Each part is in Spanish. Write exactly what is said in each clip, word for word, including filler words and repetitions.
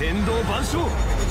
天道万象。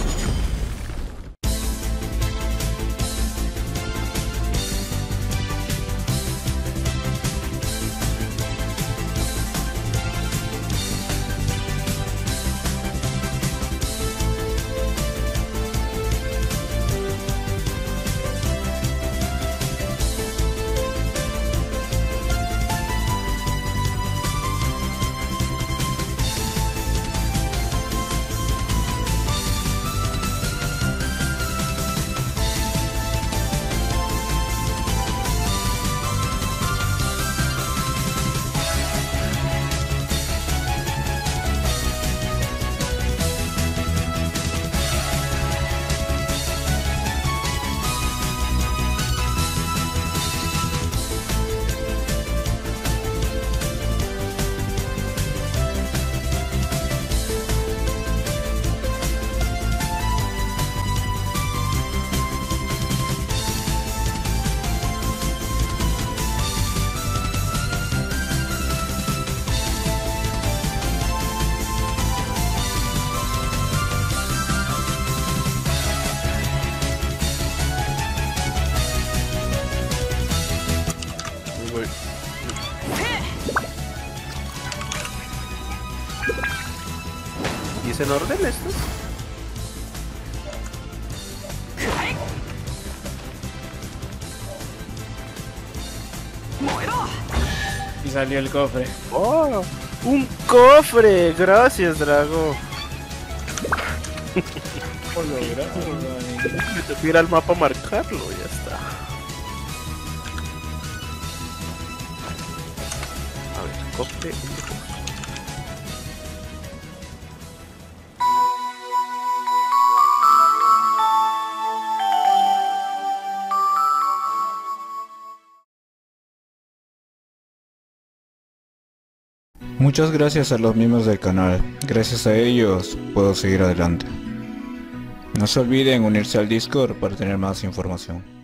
¿Y es en orden estos? Y salió el cofre. ¡Oh! ¡Un cofre! Gracias, Drago. Por lograrlo. Me tengo que ir al mapa a marcarlo, ya está. A ver, cofre. Muchas gracias a los miembros del canal, gracias a ellos puedo seguir adelante. No se olviden unirse al Discord para tener más información.